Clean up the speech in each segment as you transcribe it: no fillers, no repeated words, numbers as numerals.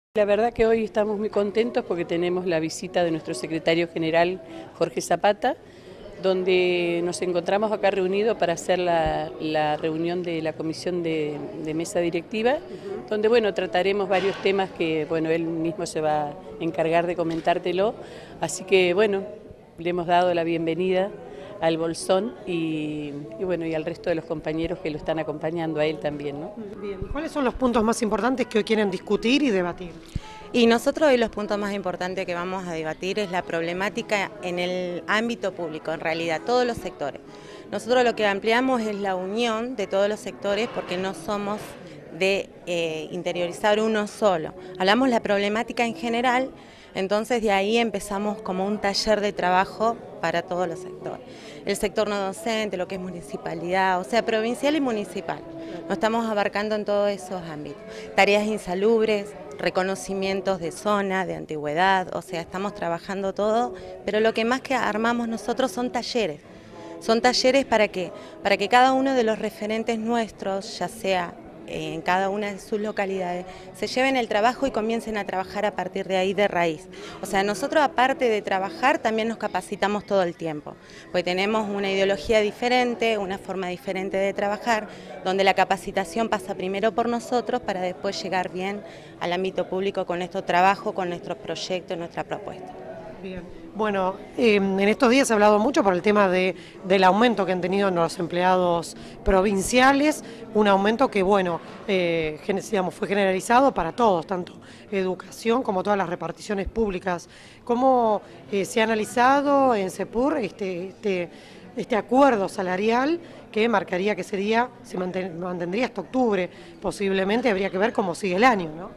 La verdad que hoy estamos muy contentos porque tenemos la visita de nuestro secretario general Jorge Zapata, donde nos encontramos acá reunidos para hacer la reunión de la comisión de mesa directiva, donde bueno, trataremos varios temas que bueno, él mismo se va a encargar de comentártelo, así que bueno, le hemos dado la bienvenida al Bolsón y bueno, y al resto de los compañeros que lo están acompañando a él también, ¿no? Bien, ¿cuáles son los puntos más importantes que hoy quieren discutir y debatir? Y nosotros hoy los puntos más importantes que vamos a debatir es la problemática en el ámbito público, en realidad, todos los sectores. Nosotros lo que ampliamos es la unión de todos los sectores porque no somos de interiorizar uno solo. Hablamos de la problemática en general, entonces de ahí empezamos como un taller de trabajo para todos los sectores. El sector no docente, lo que es municipalidad, o sea, provincial y municipal. Nos estamos abarcando en todos esos ámbitos. Tareas insalubres, reconocimientos de zona, de antigüedad, o sea, estamos trabajando todo, pero lo que más que armamos nosotros son talleres. Son talleres para que cada uno de los referentes nuestros, ya sea en cada una de sus localidades, se lleven el trabajo y comiencen a trabajar a partir de ahí de raíz. O sea, nosotros aparte de trabajar también nos capacitamos todo el tiempo, porque tenemos una ideología diferente, una forma diferente de trabajar, donde la capacitación pasa primero por nosotros para después llegar bien al ámbito público con nuestro trabajo, con nuestros proyectos, nuestra propuesta. Bien. Bueno, en estos días se ha hablado mucho por el tema del aumento que han tenido los empleados provinciales, un aumento que, bueno, digamos, fue generalizado para todos, tanto educación como todas las reparticiones públicas. ¿Cómo se ha analizado en SEPUR este acuerdo salarial que marcaría que se mantendría hasta octubre? Posiblemente habría que ver cómo sigue el año, ¿no?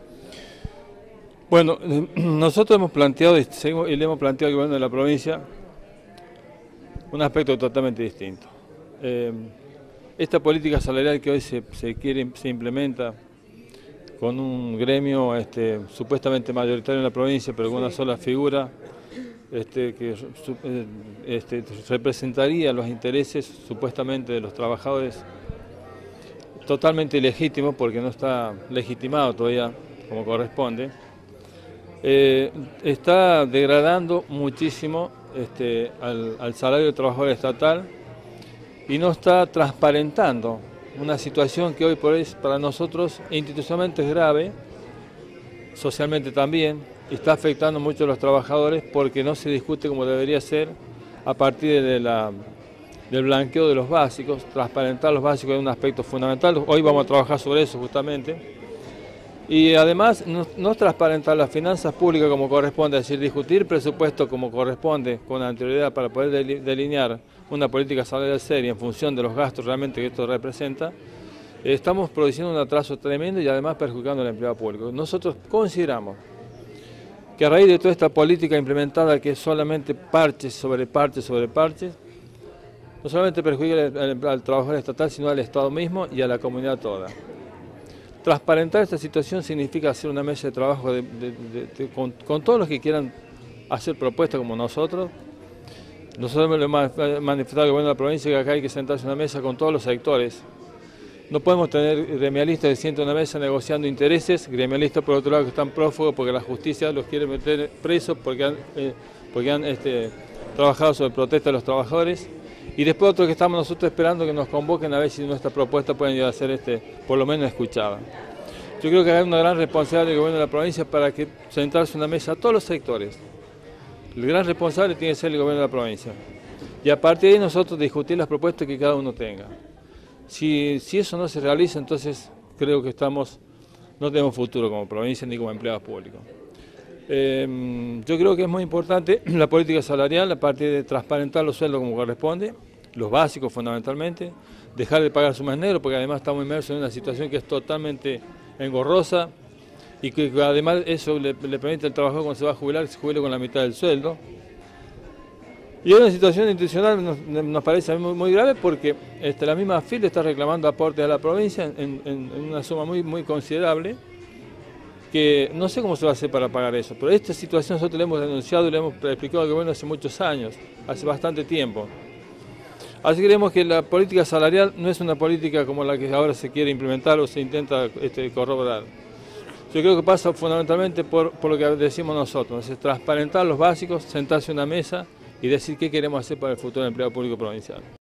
Bueno, nosotros hemos planteado y le hemos planteado al gobierno de la provincia un aspecto totalmente distinto. Esta política salarial que hoy se implementa con un gremio supuestamente mayoritario en la provincia, pero con una sola figura, que representaría los intereses supuestamente de los trabajadores, totalmente ilegítimos porque no está legitimado todavía como corresponde. Está degradando muchísimo al salario del trabajador estatal y no está transparentando una situación que hoy por hoy para nosotros institucionalmente es grave, socialmente también, y está afectando mucho a los trabajadores porque no se discute como debería ser a partir del blanqueo de los básicos. Transparentar los básicos es un aspecto fundamental, hoy vamos a trabajar sobre eso justamente. Y además no transparentar las finanzas públicas como corresponde, es decir, discutir presupuesto como corresponde con anterioridad para poder delinear una política salarial seria en función de los gastos realmente que esto representa. Estamos produciendo un atraso tremendo y además perjudicando al empleado público. Nosotros consideramos que a raíz de toda esta política implementada que es solamente parches sobre parches sobre parches, no solamente perjudica al trabajador estatal, sino al Estado mismo y a la comunidad toda. Transparentar esta situación significa hacer una mesa de trabajo con todos los que quieran hacer propuestas como nosotros. Nosotros le hemos manifestado al gobierno de la provincia que acá hay que sentarse en una mesa con todos los sectores. No podemos tener gremialistas que sientan en una mesa negociando intereses, gremialistas por otro lado que están prófugos porque la justicia los quiere meter presos porque han trabajado sobre protesta de los trabajadores. Y después otros que estamos nosotros esperando que nos convoquen a ver si nuestra propuesta pueden llegar a ser por lo menos escuchada. Yo creo que hay una gran responsabilidad del gobierno de la provincia para que sentarse en una mesa a todos los sectores. El gran responsable tiene que ser el gobierno de la provincia. Y a partir de ahí nosotros discutir las propuestas que cada uno tenga. Si eso no se realiza, entonces creo que no tenemos futuro como provincia ni como empleados públicos. Yo creo que es muy importante la política salarial a partir de transparentar los sueldos como corresponde, los básicos fundamentalmente, dejar de pagar sumas negras porque además estamos inmersos en una situación que es totalmente engorrosa y que además eso le permite al trabajador cuando se va a jubilar que se jubile con la mitad del sueldo. Y es una situación institucional nos parece muy, muy grave porque la misma AFIL está reclamando aportes a la provincia en una suma muy, muy considerable, que no sé cómo se va a hacer para pagar eso, pero esta situación nosotros la hemos denunciado y la hemos explicado al gobierno hace muchos años, hace bastante tiempo. Así que creemos que la política salarial no es una política como la que ahora se quiere implementar o se intenta corroborar. Yo creo que pasa fundamentalmente por lo que decimos nosotros, es transparentar los básicos, sentarse en una mesa y decir qué queremos hacer para el futuro del empleo público provincial.